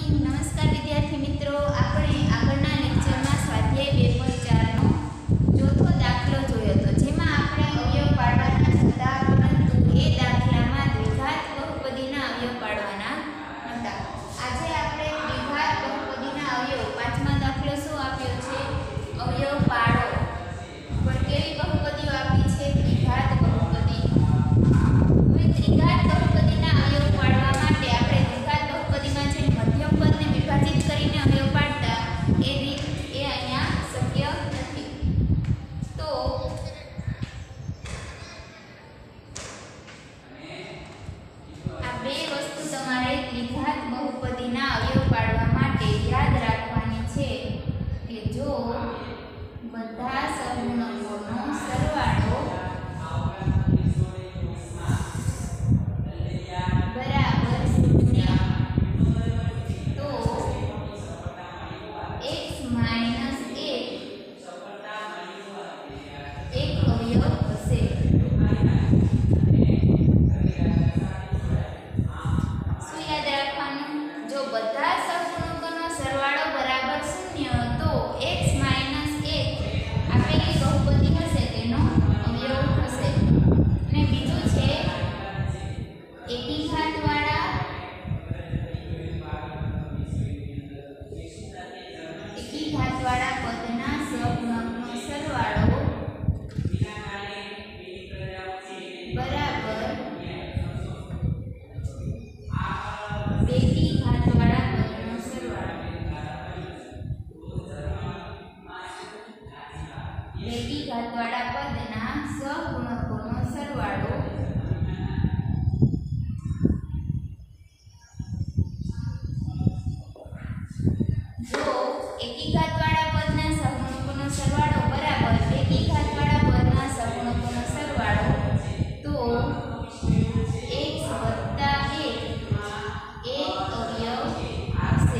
નમસ્કાર વિદ્યાર્થી મિત્રો, આપણે આગળના લેક્ચરમાં સ્વાધ્યાય 2.4 નો ચોથો દાખલો જોયો હતો, જેમાં આપણે અવયવ પાડવાના હતા, પરંતુ એ દાખલામાં દ્વિઘાત બહુપદીના અવયવ પાડવાના હતા. આજે આપણે દ્વિઘાત બહુપદીના અવયવ પાંચમા દાખલો શું આપ્યો છે? અવયવ પાડો. પણ કેવી બહુપદીઓ આપી છે? દ્વિઘાત બહુપદી. હવે દ્વિઘાત બહુપદીના અવયવ પાડવા માટે આપણે દ્વિઘાત બહુપદીમાં છે મધ્યમ પદને વિભાજિત કરીને અવયવ પાડતા એ રીત અહીંયા શક્ય નથી. તો આ બે વસ્તુ તમારે દ્વિઘાત બહુપદીના અવયવ પાડવા માટે યાદ રાખવાની છે કે જો બધા સહગુણકોનો સરવાળો બરાબર 0 તો x - 1 એક અવયવ હશે. શું યાદ રાખવાનું? જો બધા સહગુણકોનો સરવાળો બરાબર 0 તો x - 1 આપેલી બહુપદી હશે તેનો અવયવ હશે. અને બીજું છે એકી ઘાતવાળા પદના સહગુણકનો સરવાળો બરાબર બેકી ઘાતવાળા પદનો સરવાળો. બેકી ઘાતવાળા પદના સહગુણકોનો સરવાળો જો એકી ઘાતવાળા પદના સહગુણકોનો સરવાળો બરાબર બેકી ઘાતવાળા પદના સહગુણકોનો સરવાળો તો x + 1 એક અવયવ હશે.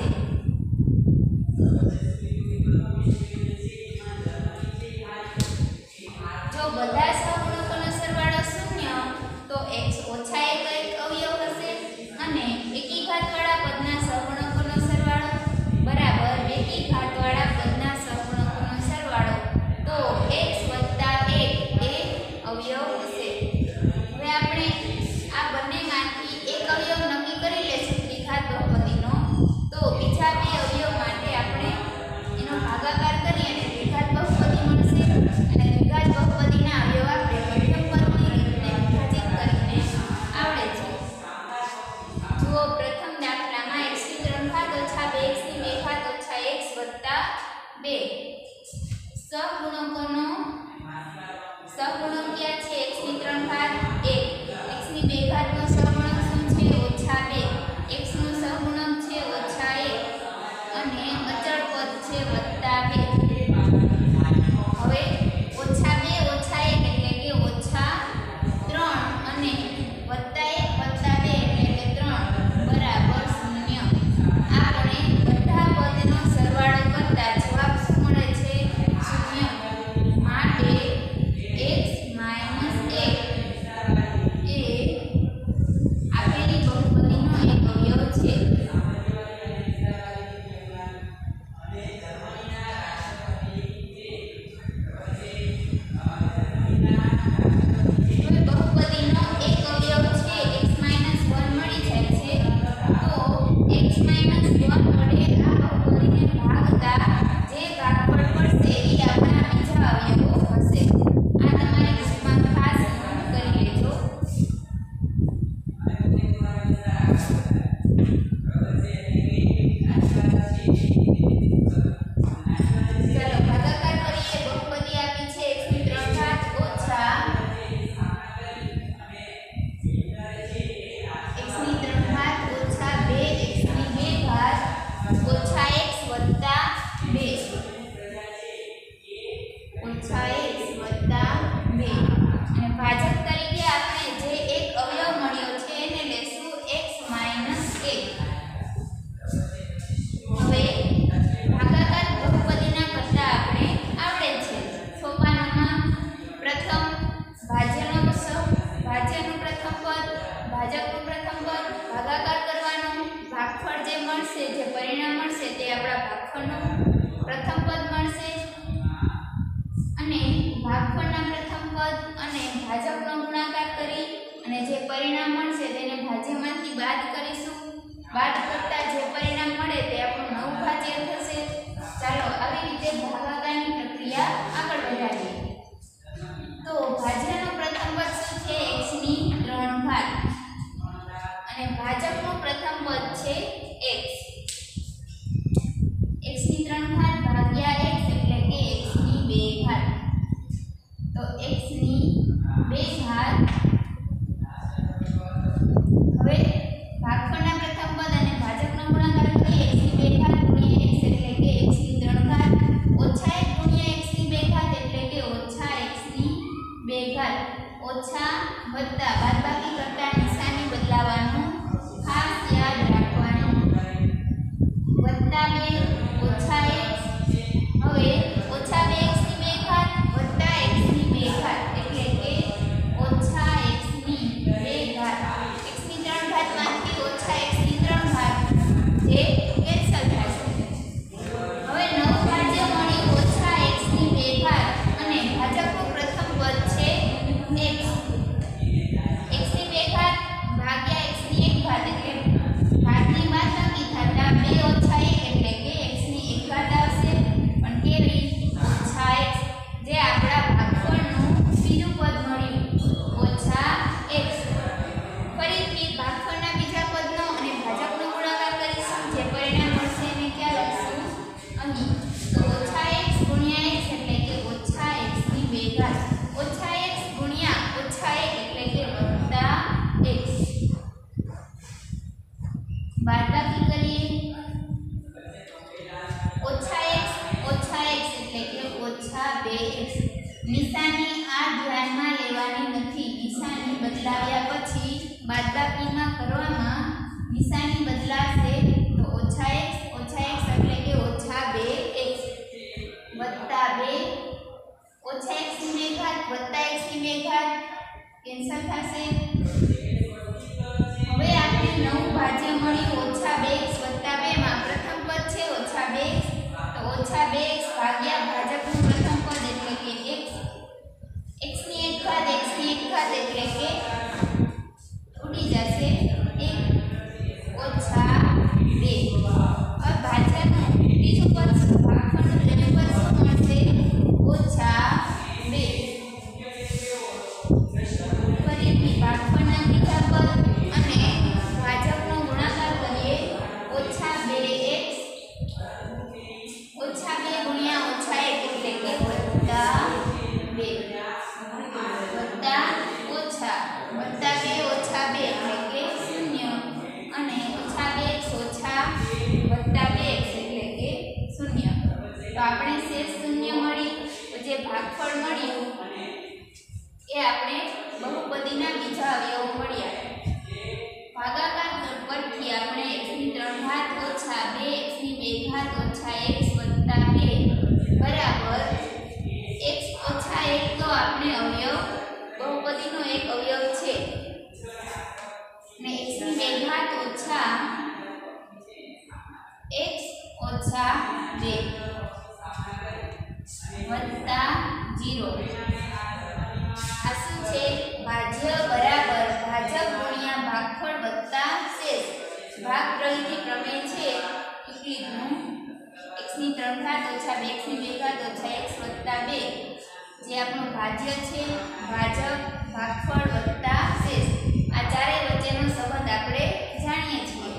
જો બધા સહગુણકોનો સરવાળો 0 તો x - 1 એક અવયવ હશે અને એકી ઘાતવાળા પદના સહગુણકોનો સરવાળો બરાબર બેકી ઘાતવાળા પદના સહગુણકોનો સરવાળો તો x + 1 એ અવયવ હશે. હવે આપણે આ બંનેમાંથી એક અવયવ નક્કી કરી લેશું દ્વિઘાત બહુપદીનો, તો બીજા બે અવયવ માટે આપણે એનો ભાગાકાર કરી અને દ્વિઘાત બહુપદી મળશે. અને દ્વિઘાત બહુપદીના અવયવ આપણે મધ્યમ પદની રીતને વિભાજિત કરીને આવડે છે. જુઓ, પ્રથમ દાખલામાં x ની 3 ઘાત ઓછા 2x ની 2 ઘાત ઓછા x વત્તા 2 સહગુણકોનો સહગુણક ક્યાં છે? x ની 3 ઘાત 1, x ની 2 ઘાતનો સહગુણક શું છે? ઓછા 2, x નો સહગુણક છે ઓછા 1 અને અચળ પદ છે વત્તા 2. હવે ઓછા 2 ઓછા 1 એટલે કે ઓછા 3 અને વત્તા 1 વત્તા 2 એટલે કે 3 બરાબર 0. આપણે બધા પદનો સરવાળો કરતા જવાબ શું મળે છે? 0. માટે x - 1 એ આપેલી બહુપદીનો એક અવયવ છે. હવે બહુપદીનો એક અવયવ છે x - 1 મળી જાય છે, તો x - 1 વડે આ બહુપદીને ભાગતા જે ભાગફળ મળશે એ આપણા બીજા અવયવો હશે. આ તમારે બુકમાં ખાસ નોંધ કરી લેજો. ચાલો ભાગાકાર કરીએ. બહુપદી આપી છે x ની 3 ઘાત ઓછા x ની 3 ઘાત ઓછા 2 x ની 2 ઘાત ઓછા x વત્તા 2 ઓછા x વત્તા 2 અને ભાજક તરીકે આપણે જે એક અવયવ મળ્યો છે એને લેશું x - 1. હવે ભાગાકાર બહુપદીના કરતા આપણે આવડે છે. સોપાનમાં પ્રથમ ભાજ્યનું પ્રથમ પદ, ભાજકનું પ્રથમ પદ ભાગાકાર કરવાનો, ભાગફળ જે મળશે જે આપણા ભાગફળનું પ્રથમ પદ મળશે અને ભાગફળના પ્રથમ પદ અને ભાજકનો ગુણાકાર કરી અને જે પરિણામ મળશે તેને ભાજ્યમાંથી બાદ કરીશું. બાદ કરતા જે પરિણામ મળે તે આપણું નવું ભાજ્ય થશે. ચાલો આવી રીતે ભાગાકારની પ્રક્રિયા આગળ વધારીએ. તો ભાજ્યનો પ્રથમ પદ શું છે? x ની 3 ઘાત અને ભાજકનું પ્રથમ પદ છે x. x ની 3 ઘાત ભાગ્યા x એટલે કે x ની 2 ઘાત. તો x ની 2 ઘાત. હવે ભાગફળના પ્રથમ પદ અને ભાજકનો ગુણાકાર કરીએ. x ની 2 ઘાત ગુણ્યા x એટલે કે x ની 3 ઘાત ઓછા 1 ગુણ્યા x ની 2 ઘાત એટલે કે ઓછા x ની 2 ઘાત. ઓછા વત્તા બાદબાકી કરતા નિશાની બદલાવાનું ખાસ યાદ રાખવાનું. વત્તા 2 ઓછા x. હવે ઓછા 2x ની 2 ઘાત વત્તા x ની 2 ઘાત એટલે કે ઓછા x ની 2 ઘાત. x ની 3 ઘાતમાંથી ઓછા x ની 3 ઘાત એ કેન્સલ થશે. હવે નવું ભાજ્ય મળ્યું ઓછા x ની 2 ઘાત અને ભાજકનું પ્રથમ પદ છે x. x ની 2 ઘાત ભાગ્યા x ની 1 ઘાત એટલે ઘાતની બાદબાકી થતા 2 ઓછા 1 એટલે કે x ની 1 ઘાત આવશે. પણ કેવી? ઓછા x. જે આપણા ભાગફળનું બીજું પદ મળ્યું ઓછા x. ફરીથી ભાગફળના બીજા પદનો અને ભાજકનો ગુણાકાર કરીશું. જે પરિણામ મળશે એને ક્યાં લખશું? અહીં. તો ઓછા x ગુણ્યા x એટલે કે ઓછા x ની 2 ઘાત. ઓછા x ગુણ્યા ઓછા 1 એટલે કે વત્તા x. બાદબાકી કરીએ. ઓછા x એટલે કે ઓછા 2x. નિશાની આ ધ્યાનમાં લેવાની નથી. નિશાની બદલાવ્યા પછી બાદબાકીમાં કરવામાં નિશાની બદલાશે. તો ઓછા x એટલે કે ઓછા 2x વત્તા 2 ઓછા x ની 2 ઘાત વત્તા x ની 2 ઘાત કેન્સલ થશે. હવે આપણે નવું ભાજ્ય મળ્યું ઓછા 2x વત્તા 2 માં પ્રથમ પદ છે ઓછા 2x. તો ઓછા 2x ભાગ્યા ભાજકનું પ્રથમ પદ એટલે કે x. x ની 1 ઘાત એટલે કે ઉડી જશે 1 ઓછા 2. હવે ભાજ્યનું બીજું પદ ભાગફળનું ત્રીજું પદ શું મળશે? ઓછા 2. ફરીથી ભાગફળના બીજા પદ અને ભાજકનો ગુણાકાર કરીએ. ઓછા 2x ઓછા 2 ગુણ્યા ઓછા 1 એટલે કે વત્તા 2 વત્તા ઓછા વત્તા 2 ઓછા 2 એટલે કે 0 અને ઓછા 2x ઓછા વત્તા 2x એટલે કે 0. તો આપણે શેષ 0 મળી. તો જે ભાગફળ મળ્યું એ આપણે બહુપદીના બીજા અવયવો મળ્યા. ભાગાકાર પરથી આપણે x ની 3 ઘાત ઓછા 2x ની 2 ઘાત ઓછા x વત્તા 2 બરાબર x ઓછા 1 તો આપણે અવયવ બહુપદીનો એક અવયવ છે ને x ની 2 ઘાત ઓછા x ઓછા 2 વત્તા 0. આ શું છે? ભાજ્ય બરાબર ભાજક ગુણ્યા ભાગફળ વત્તા શેષ. ભાગ પ્રવિધિ પ્રમેય છે યુક્લિડનું. x ની 3 ઘાત ઓછા 2x ની 2 ઘાત ઓછા x વત્તા 2 જે આપણું ભાજ્ય છે. ભાજક ભાગફળ વત્તા શેષ આ ચારે વચ્ચેનો સંબંધ આપણે જાણીએ છીએ.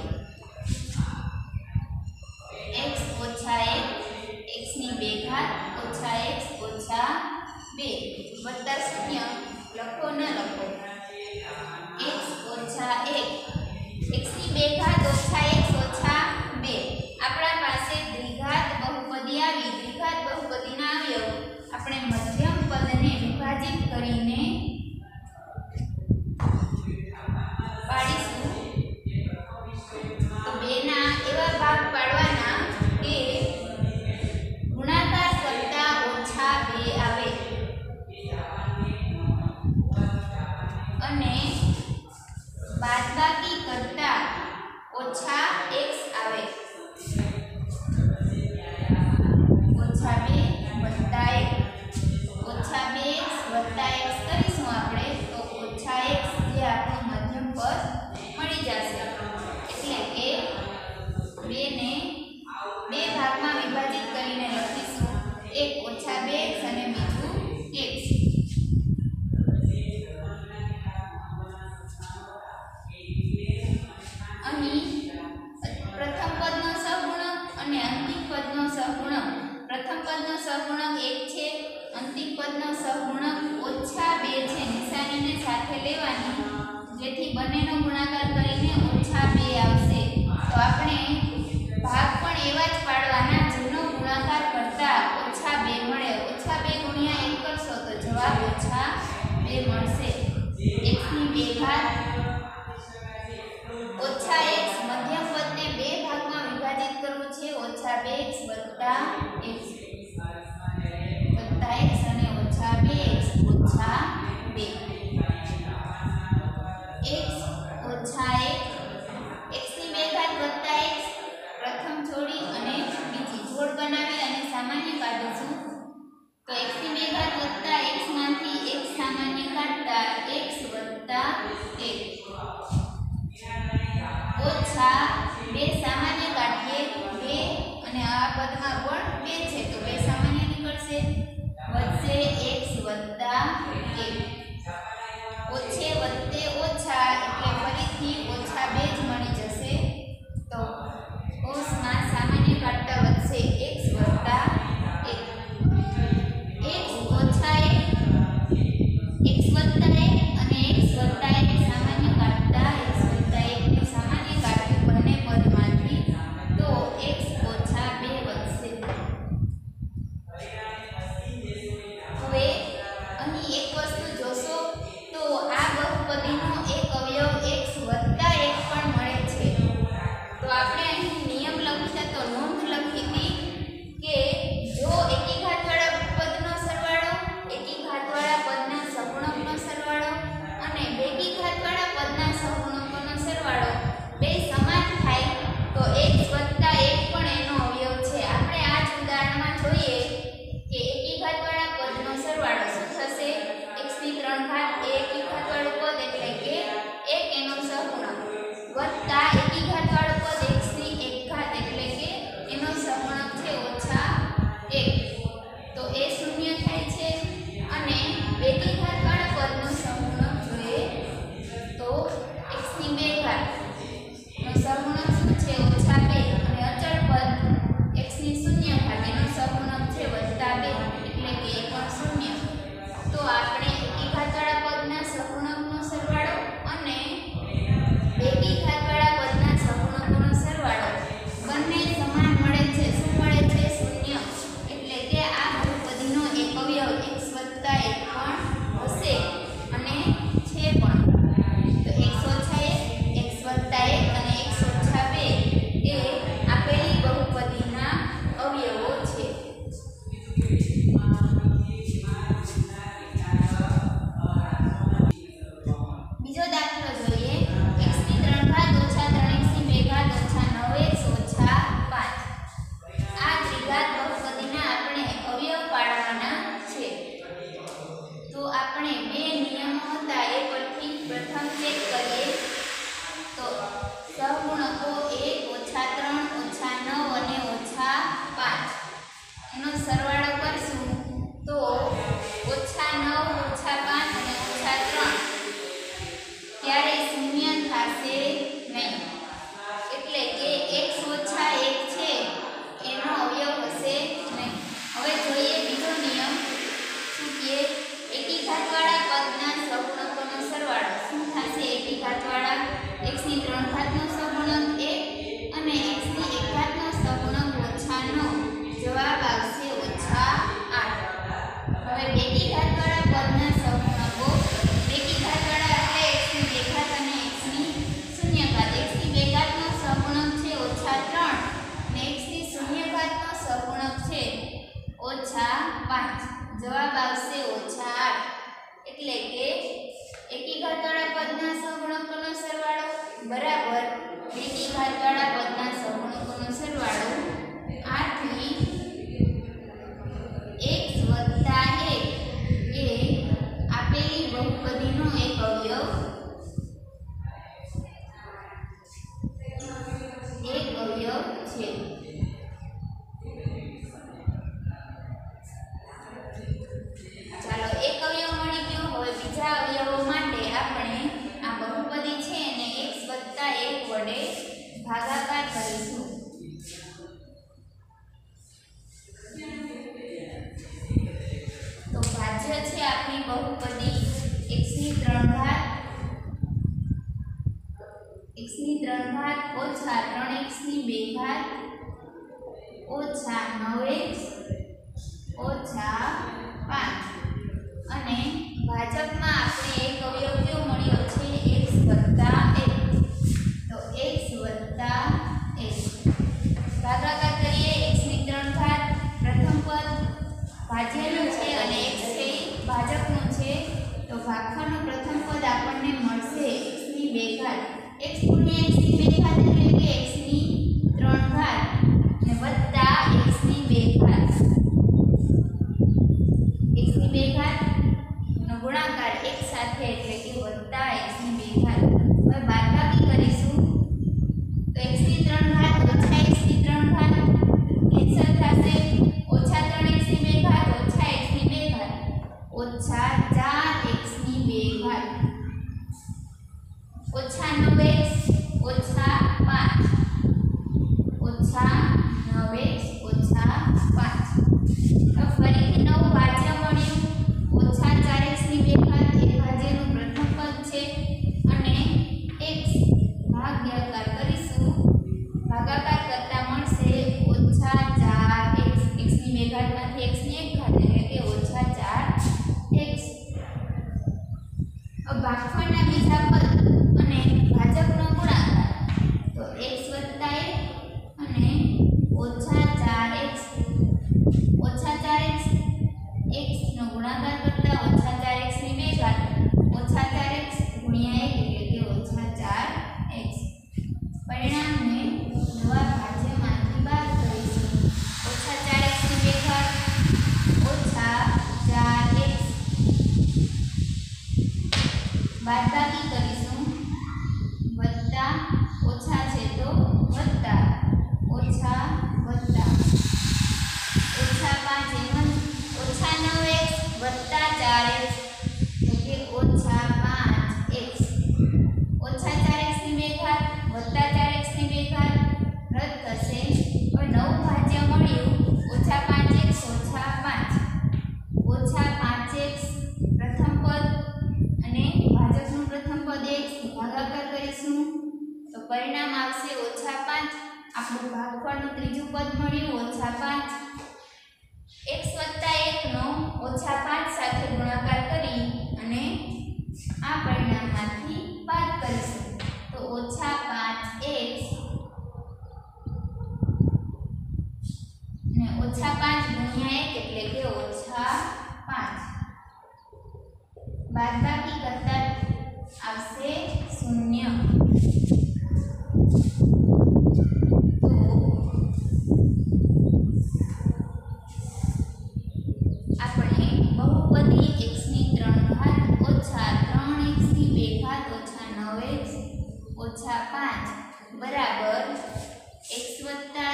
x ઓછા 1 x ની 2 ઘાત ઓછા x ઓછા 2 વત્તા 0 લખો ન લખો. x ઓછા 1 x ની 2 ઘાત ઓછા x ઓછા 2. આપણા પાસે દ્વિઘાત બહુપદી આવી. દ્વિઘાત બહુપદીના અવયવ આપણે મધ્યમ પદને વિભાજિત કરીને પાડીશું. તો 2 ના એવા ભાગ પાડવાના કે ગુણાકાર કરતા ઓછા 2 આવે. પદનો સહગુણક 1 છે, અંતિમ પદનો સહગુણક -2 છે. નિશાનીને સાથે લેવાની જેથી બંનેનો ગુણાકાર કરીને -2 આવશે. તો આપણે ભાગ પણ એવા જ પાડવાના જેનો ગુણાકાર કરતા -2 મળે. -2 ગુણ્યા 1 કરશો તો જવાબ -2 મળશે. x ની 2 ઘાત -x મધ્યમ પદને 2 ભાગમાં વિભાજિત કરવું છે. -2x વત્તા x અને -2x -2 x ઓછા 1 x ની 2 ઘાત વત્તા x પ્રથમ જોડી અને બીજી જોડ બનાવી અને સામાન્ય કાઢીશું. તો x ની 2 ઘાત વત્તા x માંથી x સામાન્ય કાઢતા x વત્તા 1 ઓછા 2 સામાન્ય કાઢીએ 2 અને આ પદમાં પણ 2 છે તો 2 સામાન્ય નીકળશે. વધશે x વત્તા 1 ઓછે વત્તે ઓછા એટલે ફરીથી -2 જ મળી જશે. તો કૌંસમાં સામાન્ય કાઢતા વધશે x વત્તા 1 x ઓછા 1 x વત્તા 1 અને x વત્તા 1 સામાન્ય કાઢતા x વત્તા 1 ને સામાન્ય કાઢ્યું બંને પદમાંથી તો x ઓછા 2 વધશે. હવે અહીં એક વસ્તુ જોશો તો આ બહુપદીનો એક અવયવ x વત્તા 1 પણ મળે છે. તો આપણે અહીં નિયમ લખીએ તો નોંધ લખી હતી કે જો એકી ઘાતવાળા પદનો સરવાળો, એકી ઘાતવાળા પદના સહગુણકનો સરવાળો અને બેકી ઘાતવાળા પદના સહગુણકોનો સરવાળો બે સમાન થાય તો x વત્તા 1 પણ એનો અવયવ છે. આપણે આ જ ઉદાહરણમાં જોઈએ કે એકી ઘાતવાળા પદનો સરવાળો શું થશે? x ની 3 ઘાત એ એકી ઘાતવાળું પદ એટલે કે 1 એનો સહગુણક વત્તા એકી ઘાતવાળું પદ x ની 1 ઘાત એટલે કે એનો સહગુણક છે -1 તો એ શૂન્ય થાય છે. અને બેકી ઘાતવાળા પદનો સહગુણક જોઈએ તો x ની 2 ઘાત નો સહગુણક શું છે? -2 અને અચળ પદ x ની 0 ઘાત એનો સહગુણક છે +2 એટલે કે એ પણ શૂન્ય. તો આપણે એકી ઘાતવાળા પદના સહગુણકનો સરવાળો અને બેકી ઘાતવાળા પદના સહગુણકોનો સરવાળો બંને સમાન મળે છે. શું મળે છે? શૂન્ય. એટલે કે આ બહુપદીનો એક અવયવ x વત્તા 1 પણ હશે અને છે પણ. તો x ઓછા 1 x વત્તા 1 અને x ઓછા 2 એ આપેલી બહુપદીના અવયવો છે. બીજો દાખલો જોઈએ. x ની 3 ઘાત ઓછા 3x ની 2 ઘાત ઓછા 9x ઓછા 5. આ ત્રિઘાત બહુપદીના આપણે અવયવ પાડવાના છે. તો આપણે બે નિયમો હતા એ પરથી પ્રથમ ચેક કરીએ તો સહગુણકો 1 ઓછા 3 ઓછા 9 અને ઓછા 5 એનો સરવાળો કરશું તો ઓછા 9 ઓછા 5 અને ઓછા 3 ત્યારે શૂન્ય થશે નહીં. એટલે કે x ઓછા 1 છે એનો અવયવ હશે નહીં. હવે જોઈએ બીજો નિયમ શું કે એકી ઘાતવાળા પદના સહગુણકોનો સરવાળો શું થશે? એકી ઘાતવાળા x ની 3 ઘાતનો સહગુણક 1 અને x ની 1 ઘાતનો સહગુણક -9 જવાબ આવશે -8. હવે બેકી ઘાતવાળા પદના સહગુણકો બેકી ઘાતવાળા એટલે x ની 2 ઘાત અને x ની 0 ઘાત. x ની 2 ઘાતનો સહગુણક છે -3 અને x ની 0 ઘાતનો સહગુણક છે -5. જવાબ આવશે -8. એટલે કે એકી ઘાતવાળા પદના સહગુણકોનો સરવાળો બરાબર બેકી ઘાતવાળા પદના સહગુણકોનો સરવાળો. આથી x વત્તા 1 એ આપેલી બહુપદીનો એક અવયવ છે. ચાલો એક અવયવ મળી ગયો. હવે બીજા અવયવો માટે આપણે આ બહુપદી છે એને x વત્તા 1 વડે ભાગાકાર કરીશું. ઓછા 9x ઓછા 5 અને ભાજકમાં આપણે એક અવયવ કયો મળ્યો છે x વત્તા 1 તો x વત્તા 1 ભાગાકાર કરીએ x ની 3 ઘાત પ્રથમ પદ ભાજ્યનું છે અને x છે ભાજકનું છે તો ભાગફળનું પ્રથમ પદ આપણને મળશે x ની 2 ઘાત x ગુણ્યા x ની 2 ઘાત એટલે કે x ની 3 ઘાત અને વત્તા x ની 2 ઘાત x ની 2 ઘાત નો ગુણાકાર એક સાથે એટલે કે વત્તા x ની 2 ઘાત હવે બાદબાકી કરીશું તો x ની 3 ઘાત ઓછા x ની 3 ઘાત કેન્સલ થશે ઓછા 3x ની 2 ઘાત ઓછા x ની 2 ઘાત ઓછા 4x ની 2 ઘાત ઓછા 9x ઓછા 5 ઓછા 9x ઓછા 5 તો ફરીથી નવું ભાજ્ય મળ્યું ઓછા 4x ની 2 ઘાત એ ભાજ્યનું પ્રથમ પદ છે અને x ભાગાકાર કરીશું ભાગાકાર કરતા મળશે ઓછા 4x x ની 2 ઘાતમાંથી x ની 1 ઘાત એટલે કે ઓછા 4x अब भागफळના બીજા પદ અને ભાજકનો ગુણાકાર તો x + 1 અને ઓછા 4x x નો ગુણાકાર કરતા ઓછા 4x ની 2 ઘાત ઓછા 4x ગુણ્યા 1 એટલે કે ઓછા 4x પરિણામને નવા ભાજ્યમાંથી બાદ કરીશું ઓછા 4x ની 2 ઘાત ઓછા 4x બાદબાકી કરીશું વત્તા ઓછા છે તો વત્તા ઓછા વત્તા ઓછા 5 એમ ઓછા 9x વત્તા 4x એટલે કે ઓછા 5x ઓછા 4x ની 2 ઘાત વત્તા 4x ની 2 ઘાત રદ થશે હવે નવું ભાજ્ય મળ્યું ઓછા 5x ઓછા 5 ઓછા 5x પ્રથમ પદ અને ભાજકનું પ્રથમ પદ x ભાગાકાર કરીશું તો પરિણામ આવશે ઓછા 5 આપણું ભાગફળનું ત્રીજું પદ મળ્યું ઓછા 5 x વત્તા 1 નો ઓછા 5 સાથે ગુણાકાર કરી અને આ પરિણામમાંથી બાદ કરીશું તો ઓછા 5x અને ઓછા 5 ગુણ્યા 1 એટલે કે ઓછા 5 બાદબાકી કરતા આવશે 0 તો આપણે બહુપદી x ની 3 ઘાત ઓછા 3x ની 2 ઘાત ઓછા 9x ઓછા 5 બરાબર x વત્તા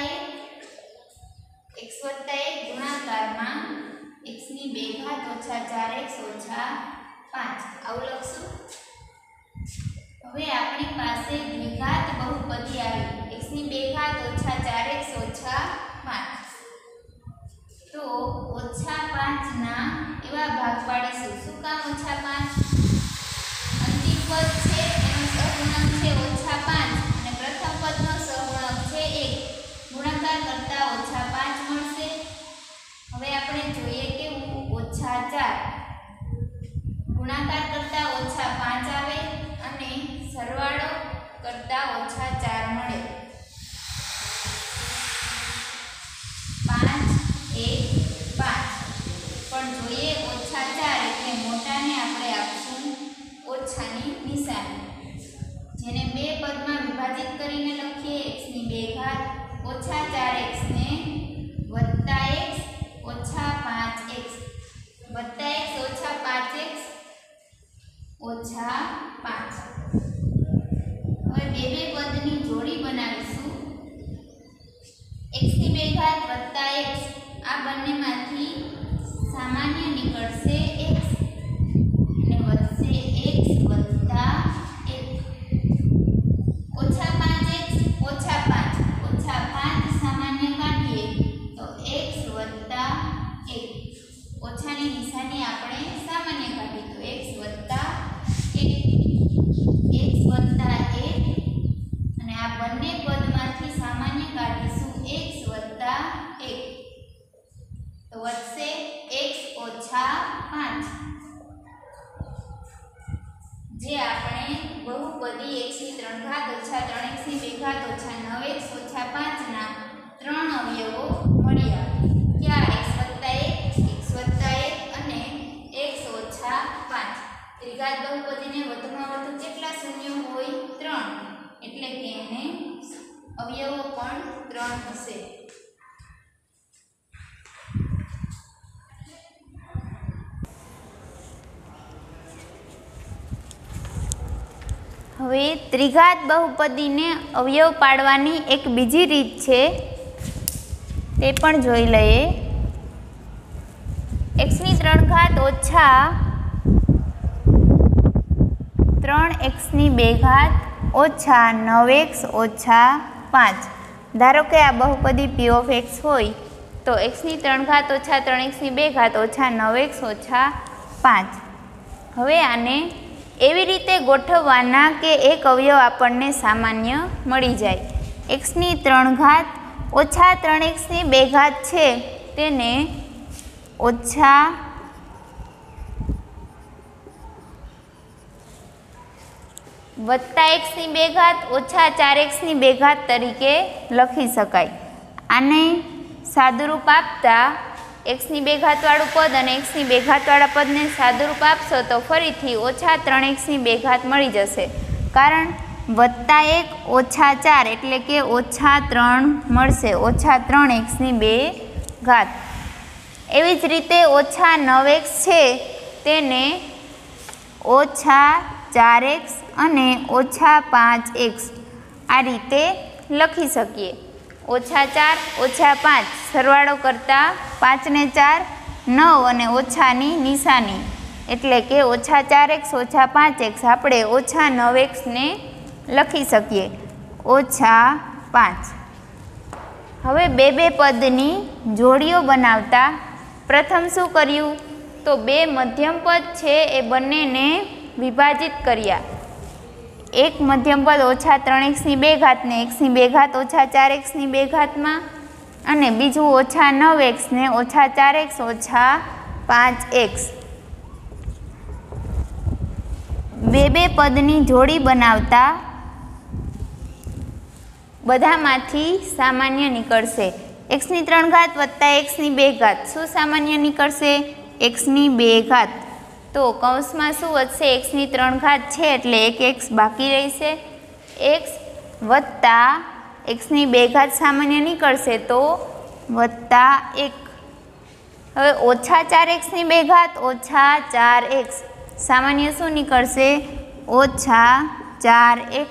1 ગુણાકારમાં x ની 2 ઘાત ઓછા 4x ઓછા 5 આવું લખશું હવે આપણી પાસે દ્વિઘાત બહુપદી આવી x ની 2 ઘાત ઓછા 4x ઓછા 5 તો ઓછા 5 ના એવા ભાગ પાડીશું શું કામ ઓછા 5 અંતિમ પદ છે એનો સહગુણક છે ઓછા 5 અને પ્રથમ પદનો સહગુણક છે 1 ગુણાકાર કરતા ઓછા 5 મળશે હવે આપણે જોઈએ કે ઓછા 4 ગુણાકાર કરતા ઓછા 5 આવે અને સરવાળો કરતા ઓછા 4 મળે 5 1 5 પણ જોઈએ ઓછા 4 એટલે મોટાને આપણે આપશું ઓછાની નિશાની જેને બે પદમાં વિભાજિત કરીને લખીએ x ની 2 ઘાત ઓછા 4x ને વત્તા x ઓછા 5x વત્તા x ઓછા 5x ઓછા 5 હવે બે પદની જોડી બનાવીશું x ની 2 ઘાત વત્તા x આ બંનેમાંથી સામાન્ય નીકળશે x અને વધશે x વત્તા 1 ઓછા 5x ઓછા 5 ઓછા 5 સામાન્ય કાઢીએ તો x વત્તા 1 ઓછાની નિશાની આપણે સામાન્ય કાઢી તો x વત્તા 1 x વત્તા 1 અને આ બંને પદમાંથી સામાન્ય કાઢીશું વધશે x ઓછા 5, જે આપણે બહુપદી x ની 3 ઘાત ઓછા 3x ની 2 ઘાત ઓછા 9x ઓછા 5 ના 3 અવયવો મળ્યા. ક્યાં x વત્તા 1 અને x ઓછા 5. ત્રિઘાત બહુપદીને વધુમાં વધુ કેટલા શૂન્ય હોય? 3. એટલે કે એને અવયવો પણ 3 હશે. હવે ત્રિઘાત બહુપદીને અવયવ પાડવાની એક બીજી રીત છે, તે પણ જોઈ લઈએ. x ની 3 ઘાત ઓછા 3x ની 2 ઘાત ઓછા 9x ઓછા 5. ધારો કે આ બહુપદી p of x હોય તો x ની 3 ઘાત ઓછા 3x ની 2 ઘાત ઓછા 9x ઓછા 5. હવે આને એવી રીતે ગોઠવવાના કે એક અવયવ આપણને સામાન્ય મળી જાય. x ની 3 ઘાત ઓછા 3x ની 2 ઘાત છે તેને ઓછા વત્તા x ની 2 ઘાત ઓછા 4x ની 2 ઘાત તરીકે લખી શકાય. આને સાદુરૂપ આપતા x ની 2 ઘાત વાળું પદ અને x ની 2 ઘાત વાળા પદને સાદુરૂપ આપશો તો ફરીથી ઓછા 3x ની 2 ઘાત મળી જશે. કારણ વત્તા 1 ઓછા 4 એટલે કે ઓછા 3 મળશે, ઓછા 3x ની 2 ઘાત. એવી જ રીતે ઓછા 9x છે તેને ઓછા 4x અને ઓછા 5x આ રીતે લખી શકીએ. ઓછા 4 ઓછા 5 સરવાળો કરતાં 5 ને 4 9 અને ઓછાની નિશાની એટલે કે ઓછા 4x ઓછા 5x આપણે ઓછા 9x ને લખી શકીએ. ઓછા 5. હવે બે પદની જોડીઓ બનાવતા પ્રથમ શું કર્યું તો બે મધ્યમ પદ છે એ બંનેને વિભાજિત કર્યા. એક મધ્યમ પદ ઓછા 3x ની 2 ઘાત ને x ની 2 ઘાત ઓછા 4x ની 2 ઘાતમાં અને બીજું ઓછા 9x ને ઓછા 4x ઓછા 5x. બે પદની જોડી બનાવતા બધામાંથી સામાન્ય નીકળશે. x ની 3 ઘાત વત્તા x ની 2 ઘાત શું સામાન્ય નીકળશે? x ની 2 ઘાત. તો કૌંસમાં શું વધશે? x ની 3 ઘાત છે એટલે એક x બાકી રહેશે. x વત્તા x ની 2 ઘાત સામાન્ય નીકળશે તો વત્તા 1. હવે ઓછા 4x ની 2 ઘાત ઓછા 4x સામાન્ય શું નીકળશે? ઓછા 4x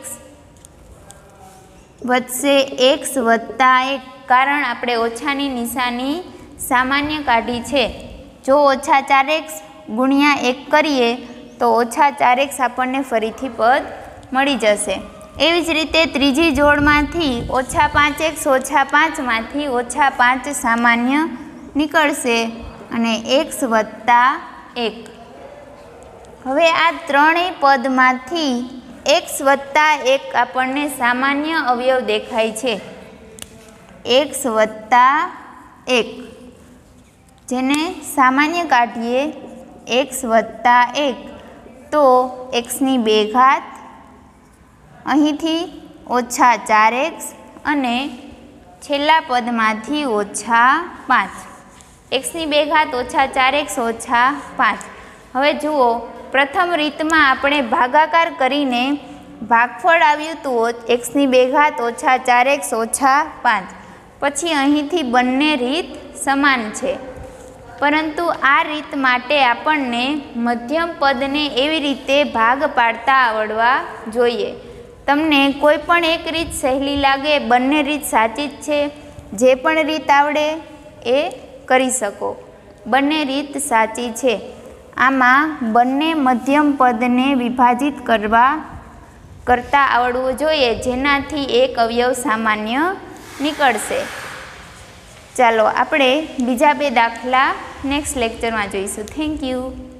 વધશે x વત્તા 1. કારણ આપણે ઓછાની નિશાની સામાન્ય કાઢી છે. જો ઓછા 4x ગુણ્યા 1 કરીએ તો ઓછા 4x આપણને ફરીથી પદ મળી જશે. એવી જ રીતે ત્રીજી જોડમાંથી ઓછા 5x ઓછા 5માંથી ઓછા 5 સામાન્ય નીકળશે અને x વત્તા 1. હવે આ ત્રણેય પદમાંથી x વત્તા 1 આપણને સામાન્ય અવયવ દેખાય છે. x વત્તા 1 જેને સામાન્ય કાઢીએ x વત્તા 1 તો x ની 2 ઘાત અહીંથી ઓછા 4x અને છેલ્લા પદમાંથી ઓછા 5. x ની 2 ઘાત ઓછા 4x ઓછા 5. હવે જુઓ પ્રથમ રીતમાં આપણે ભાગાકાર કરીને ભાગફળ આવ્યું હતું x ની 2 ઘાત ઓછા 4x ઓછા 5. પછી અહીંથી બંને રીત સમાન છે, પરંતુ આ રીત માટે આપણને મધ્યમ પદને એવી રીતે ભાગ પાડતા આવડવા જોઈએ. તમને કોઈ પણ એક રીત સહેલી લાગે, બંને રીત સાચી જ છે, જે પણ રીત આવડે એ કરી શકો. બંને રીત સાચી છે. આમાં બંને મધ્યમ પદને વિભાજિત કરતા આવડવું જોઈએ, જેનાથી એક અવયવ સામાન્ય નીકળશે. ચાલો આપણે બીજા બે દાખલા નેક્સ્ટ લેક્ચરમાં જોઈશું. Thank you.